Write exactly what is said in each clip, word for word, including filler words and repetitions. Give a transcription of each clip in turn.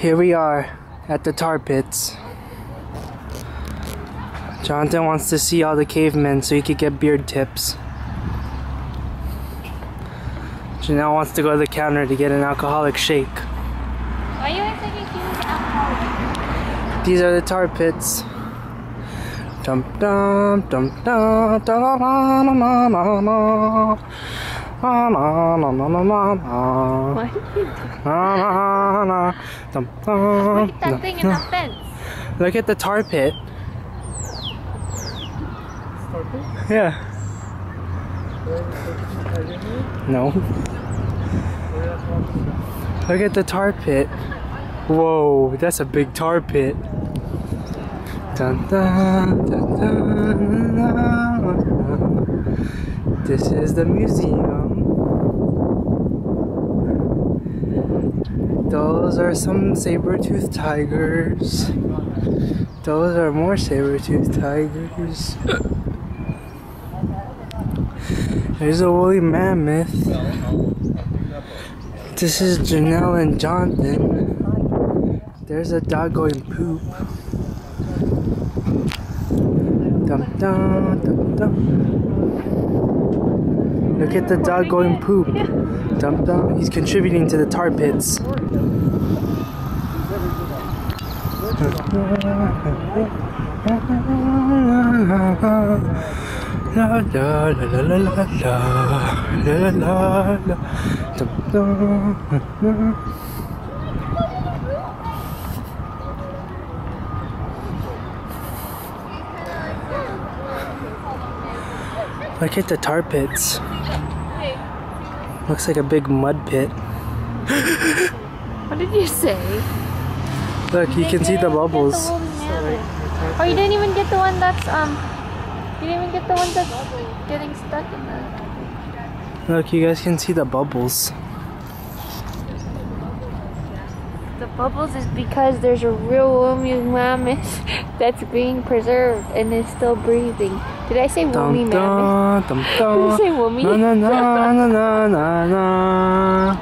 Here we are at the tar pits. Jonathan wants to see all the cavemen so he could get beard tips. Janelle wants to go to the counter to get an alcoholic shake. Why are you thinking he was alcoholic? These are the tar pits. Dum dum dum dum da la la la la la la. La la la la la la la. Why did you do La la la. Dum dum. Look at that thing in the fence. Look at the tar pit. Tar pit? Yeah. No. Look at the tar pit. Whoa, that's a big tar pit. Dun, dun, dun, dun, dun. This is the museum. Those are some saber-toothed tigers. Those are more saber-toothed tigers. There's a woolly mammoth. This is Janelle and Jonathan. There's a dog going poop. Dum dum dum dum. Look at the dog going poop. Dum dum. He's contributing to the tar pits. La la la la la la la la la la. Dum dum. Look at the tar pits. Looks like a big mud pit. What did you say? Look, you can see the bubbles. Oh, you didn't even get the one that's um. You didn't even get the one that's getting stuck in the. Look, you guys can see the bubbles. The bubbles is because there's a real woolly mammoth that's being preserved and is still breathing. Did I say woolly mammoth? Dum, Did dum, I say woolly? na na na na na na na.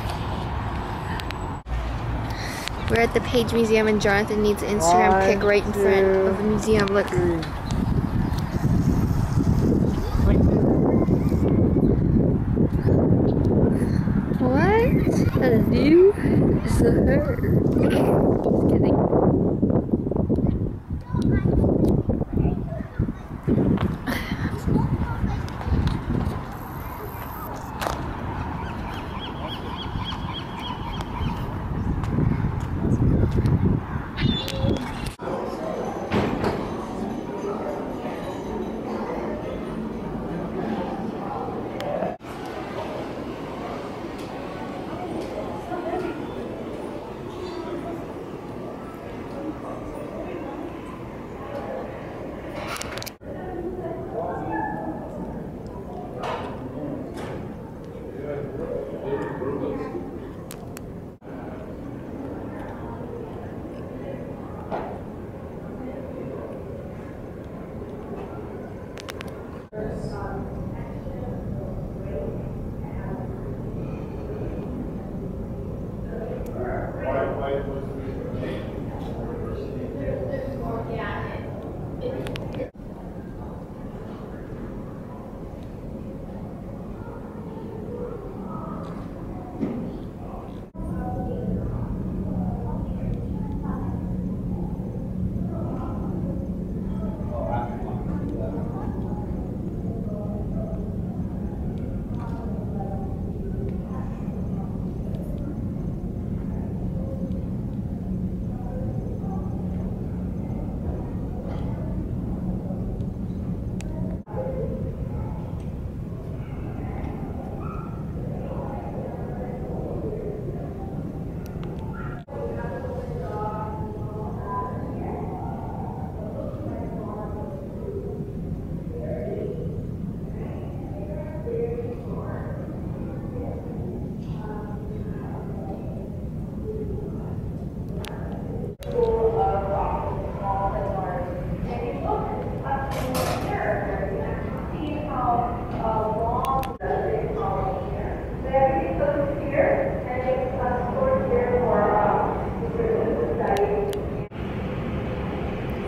We're at the Page Museum and Jonathan needs an Instagram One, pic right in front two, of the museum. Look. three. What? That's you? It's her. Just kidding.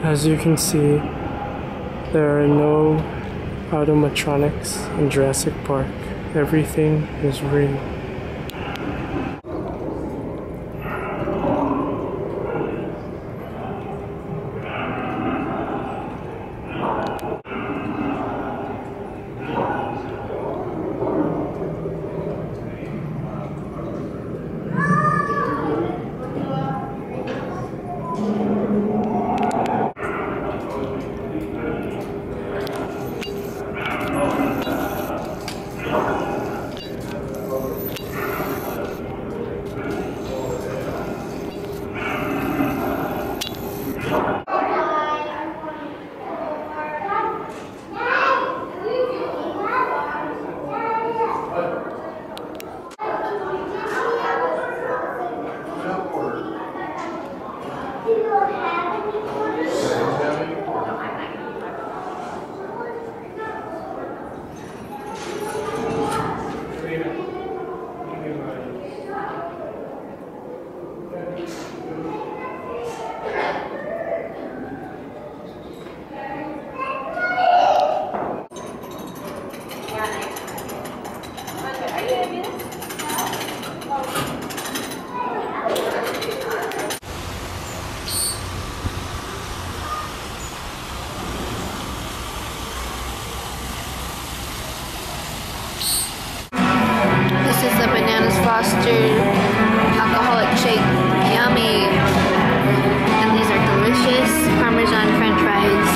As you can see, there are no automatronics in Jurassic Park. Everything is real. Foster's alcoholic shake, yummy. And these are delicious Parmesan French fries.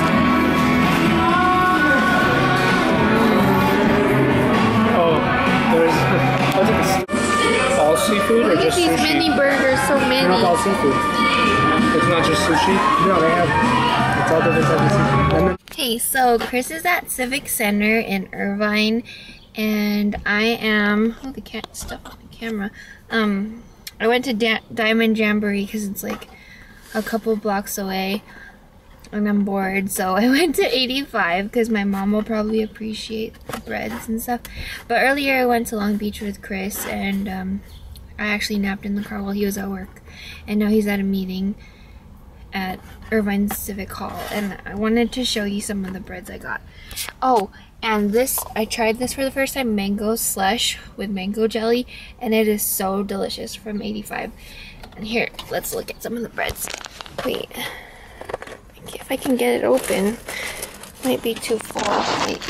Oh, there's all seafood or Look at just these sushi? mini burgers, so many. Not all seafood. It's not just sushi. No, they have. It's all different types of seafood. And then Hey, so Chris is at Civic Center in Irvine, and I am. Oh, the cat stuff on the camera. Um, I went to da Diamond Jamboree because it's like a couple blocks away, and I'm bored, so I went to eighty-five because my mom will probably appreciate the breads and stuff. But earlier I went to Long Beach with Chris, and um, I actually napped in the car while he was at work, and now he's at a meeting at Irvine Civic Hall, and I wanted to show you some of the breads I got. Oh, and this, I tried this for the first time, mango slush with mango jelly, and it is so delicious from eighty-five. And here, let's look at some of the breads. Wait, if I can get it open, might be too full. Wait.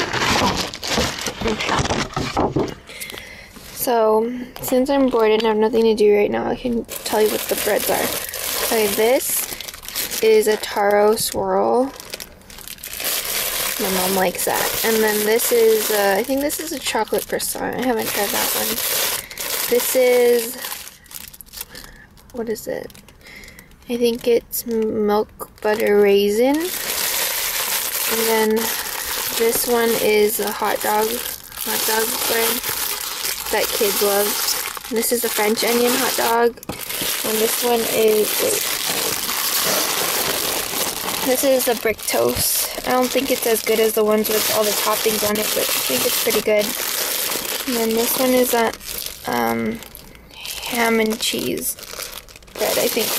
So, since I'm bored and have nothing to do right now, I can tell you what the breads are. Okay, this is a taro swirl. My mom likes that. And then this is, uh, I think this is a chocolate croissant. I haven't tried that one. This is, what is it? I think it's milk butter raisin. And then this one is a hot dog, hot dog bread that kids love. And this is a French onion hot dog. And this one is, wait, this is a brick toast. I don't think it's as good as the ones with all the toppings on it, but I think it's pretty good. And then this one is a um, ham and cheese bread, I think.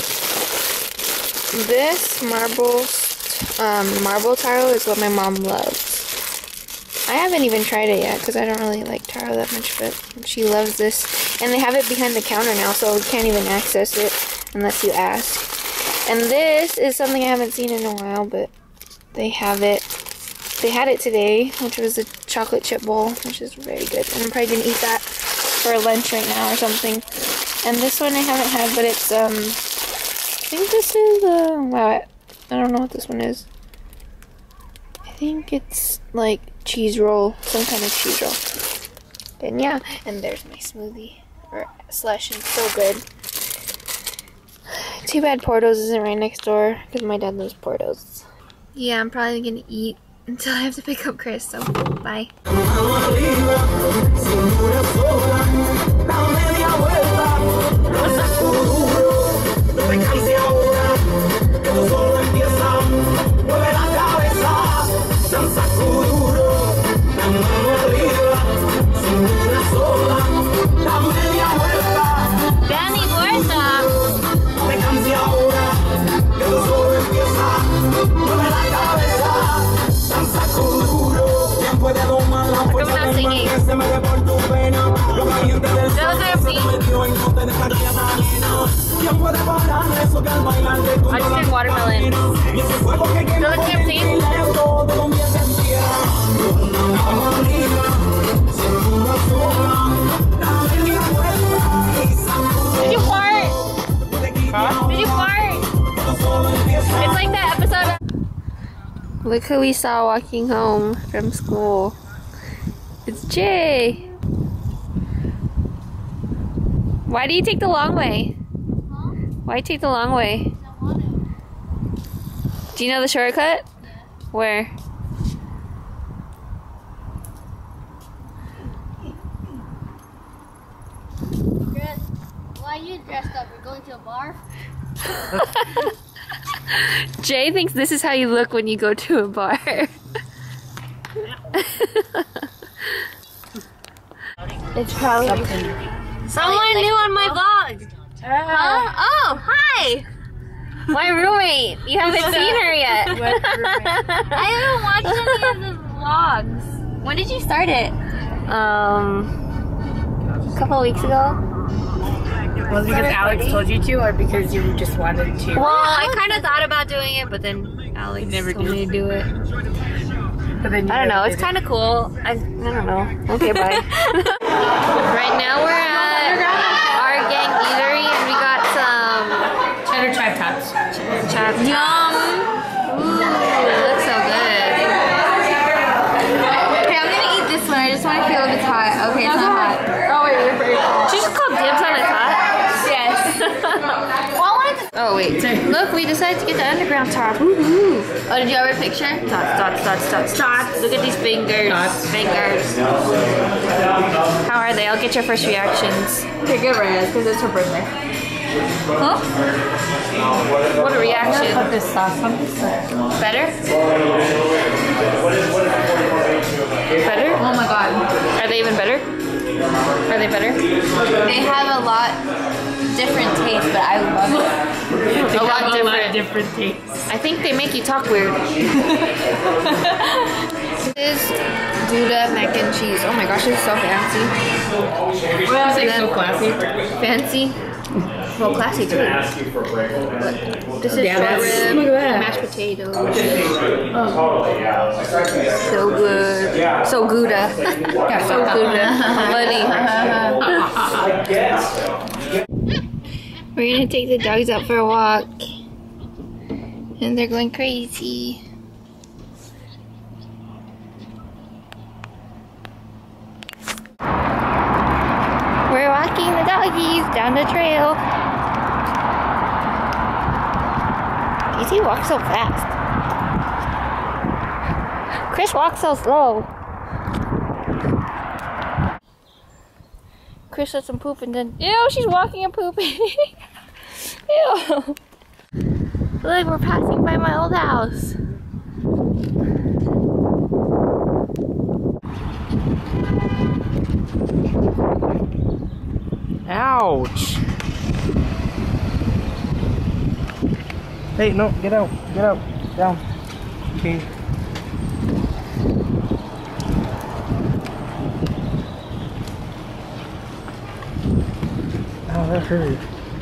This marble um, marble taro is what my mom loves. I haven't even tried it yet because I don't really like taro that much, but she loves this. And they have it behind the counter now, so you can't even access it unless you ask. And this is something I haven't seen in a while, but they have it. They had it today, which was a chocolate chip bowl, which is very good. And I'm probably gonna eat that for lunch right now or something. And this one I haven't had, but it's, um, I think this is, uh, wow, I, I don't know what this one is. I think it's like cheese roll, some kind of cheese roll. And yeah, and there's my smoothie, or slush, and it's so good. Too bad Porto's isn't right next door, because my dad loves Porto's. Yeah, I'm probably gonna eat until I have to pick up Chris, so bye. Danny Huerta. I'm not singing. Those are me. I just did watermelon. Those are please. Did you fart? Huh? Did you fart? It's like that episode of... Look who we saw walking home from school. It's Jay. Why do you take the long way? Huh? Why take the long way? I don't want to. Do you know the shortcut? Where? Why are you dressed up? You're going to a bar? Jay thinks this is how you look when you go to a bar. It's probably someone new on my vlog. Huh? Oh, hi! My roommate. You haven't seen her yet. I haven't watched any of the vlogs. When did you start it? Um, a couple of weeks ago. Was it because Alex told you to, or because you just wanted to? Well, I kind of thought about doing it, but then Alex never told me to do it. But then you I don't know. It's it. kind of cool. I, I don't know. Okay, bye. Right now we're at our gang eatery, and we got some cheddar chive tots. chive tots. Yum! Ooh, it looks so good. Okay, I'm gonna eat this one. I just want to feel if it's hot. Okay, it's not hot. Oh wait, wait, wait. Did you just call dibs on a tot? Yes. Well, I wanted to... Oh wait. Look, we decided to get the underground top. Woohoo! Oh, did you have a picture? Dots, dots, dots, dots, dots. Look at these fingers. Dots. Fingers. How are they? I'll get your first reactions. Okay, good, Reyes, because it's her birthday. Huh? What a reaction. Put this sauce on this. Better? Better? Oh my god. Are they even better? Are they better? They have a lot different taste, but I love it. They A lot have a lot of different. different tastes. I think they make you talk weird. This is Gouda mac and cheese. Oh my gosh, it's so fancy. Well, I say so classy. Fancy? Well, classy too. Look, this is Yeah, short that's- rib, look at that. mashed potatoes. So good. So Gouda. So Gouda. Funny. We're gonna take the dogs out for a walk. And they're going crazy. We're walking the doggies down the trail. Casey walks so fast. Chris walks so slow. Chris let some poop and then, ew, she's walking and pooping. Ew. Look, we're passing by my old house. Ouch! Hey, no, get out, get out, down. Okay. Oh, that hurt.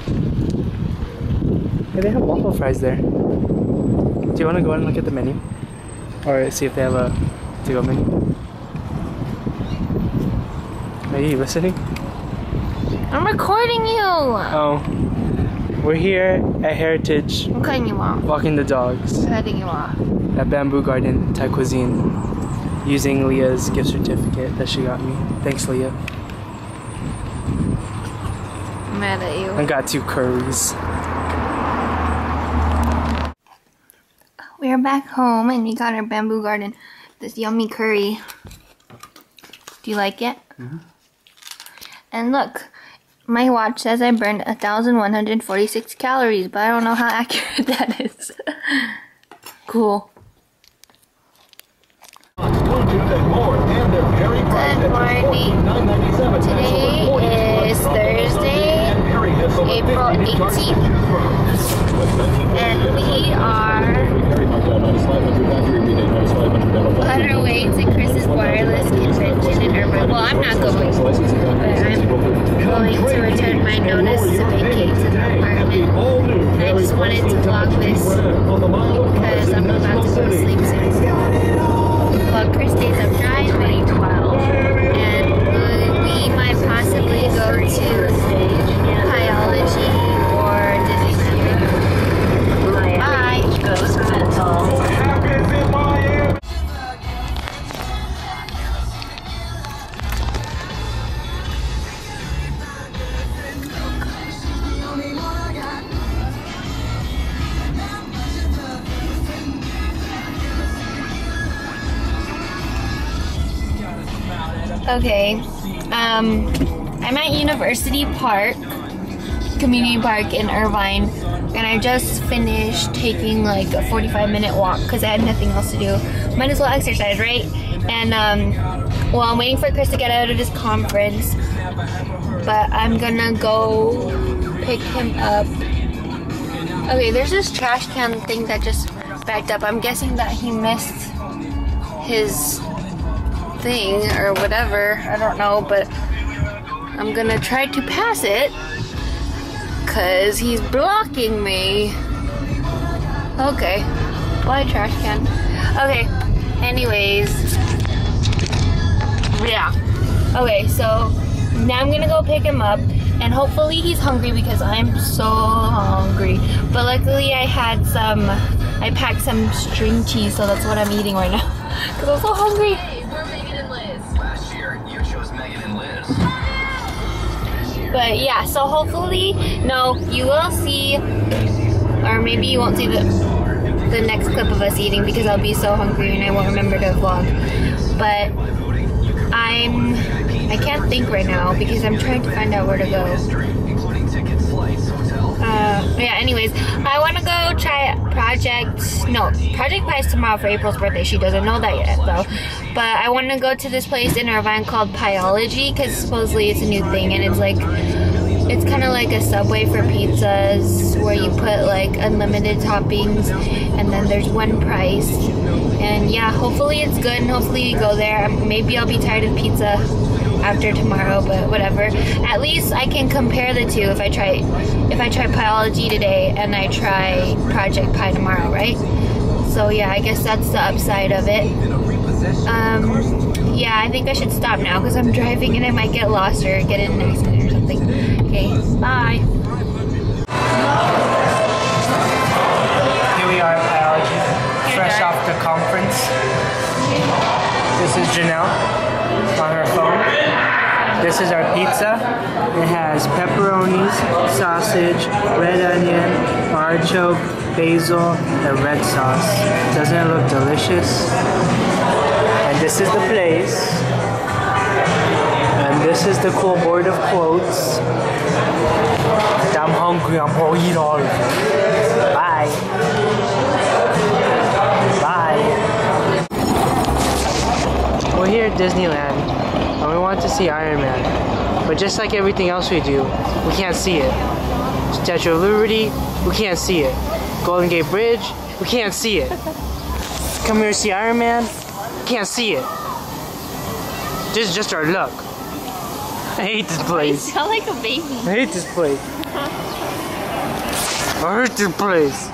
Hey, they have waffle fries there. Do you want to go and look at the menu? Or see if they have a to-go menu? Are you listening? I'm recording you. Oh. We're here at Heritage, I'm cutting you off. walking the dogs Cutting you off. at Bamboo Garden Thai Cuisine, using Leah's gift certificate that she got me. Thanks, Leah. I'm mad at you. I got two curries. We're back home and we got our Bamboo Garden, this yummy curry. Do you like it? Mm-hmm. And look, my watch says I burned one thousand one hundred forty-six calories, but I don't know how accurate that is. Cool. Good morning. Today is Thursday, April eighteenth, and we are on our way to Chris's wireless Irvine. Well, I'm not going, but I'm going to return my notice to vacate to the apartment. And I just wanted to vlog this because I'm about to go to sleep soon. Well, Chris stays up driving, and we might possibly go to Biology or Disneyland. Bye. Goes mental. Okay, um, I'm at University Park, Community Park in Irvine, and I just finished taking like a forty-five minute walk because I had nothing else to do. Might as well exercise, right? And um, well, I'm waiting for Chris to get out of his conference, but I'm gonna go pick him up. Okay, there's this trash can thing that just backed up. I'm guessing that he missed his thing or whatever, I don't know, but I'm gonna try to pass it because he's blocking me. Okay, bye trash can. Okay, anyways, yeah. Okay, so now I'm gonna go pick him up and hopefully he's hungry because I'm so hungry. But luckily I had some, I packed some string cheese, so that's what I'm eating right now because I'm so hungry. But yeah, so hopefully, no, you will see, or maybe you won't see the the next clip of us eating because I'll be so hungry and I won't remember to vlog. But I'm, I can't think right now because I'm trying to find out where to go. Uh, yeah, anyways, I want to go try Project, no, Project Pi is tomorrow for April's birthday. She doesn't know that yet though. But I want to go to this place in Irvine called Piology because supposedly it's a new thing and it's like, it's kind of like a Subway for pizzas where you put like unlimited toppings and then there's one price. And yeah, hopefully it's good and hopefully we go there. Maybe I'll be tired of pizza after tomorrow, but whatever. At least I can compare the two if I try if I try Piology today and I try Project Pi tomorrow, right? So yeah, I guess that's the upside of it. Um, yeah, I think I should stop now because I'm driving and I might get lost or get in an accident or something. Okay, bye. Here we are at Biology, fresh off the conference. This is Janelle on her phone. This is our pizza. It has pepperonis, sausage, red onion, artichoke, basil, and red sauce. Doesn't it look delicious? And this is the place. And this is the cool board of quotes. I'm hungry, I'm gonna eat all of it. Bye. Bye. We're here at Disneyland, and we want to see Iron Man. But just like everything else we do, we can't see it. Statue of Liberty, we can't see it. Golden Gate Bridge, we can't see it. Come here to see Iron Man, can't see it. This is just our luck. I hate this place. You sound like a baby. I hate this place. I hate this place.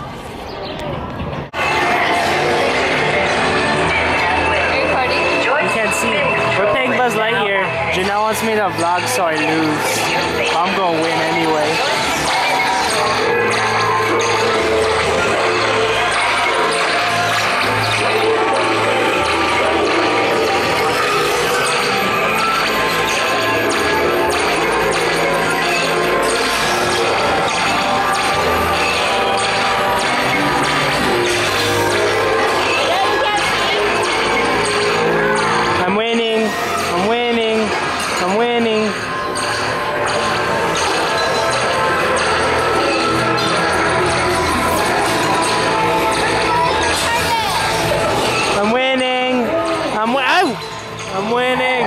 You can't see it. We're playing Buzz Lightyear. Janelle wants me to vlog so I lose. I'm gonna win anyway. I'm winning!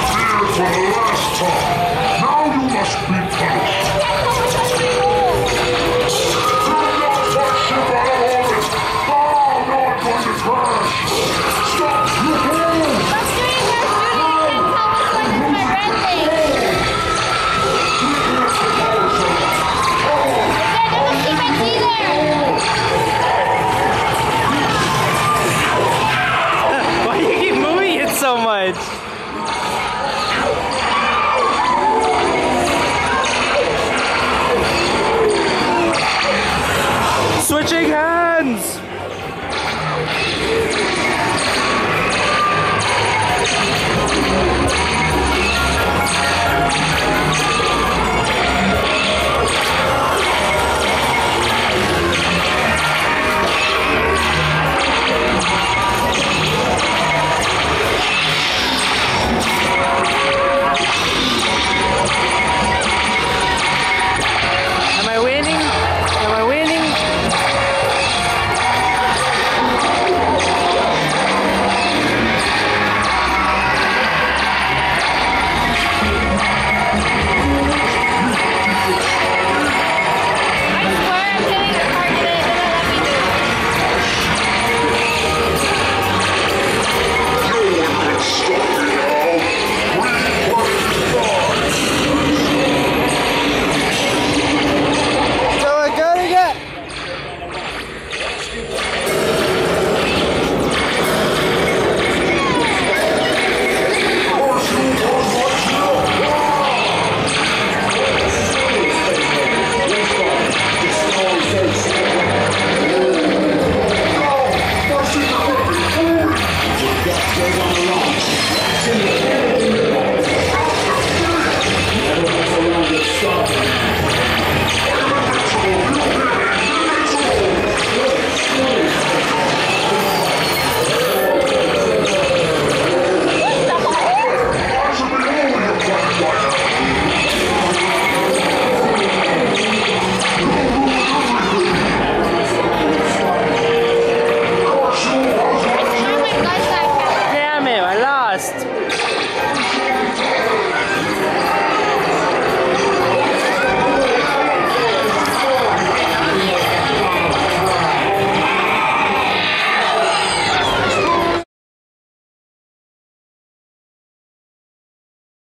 Now you must be punished. Switching hands.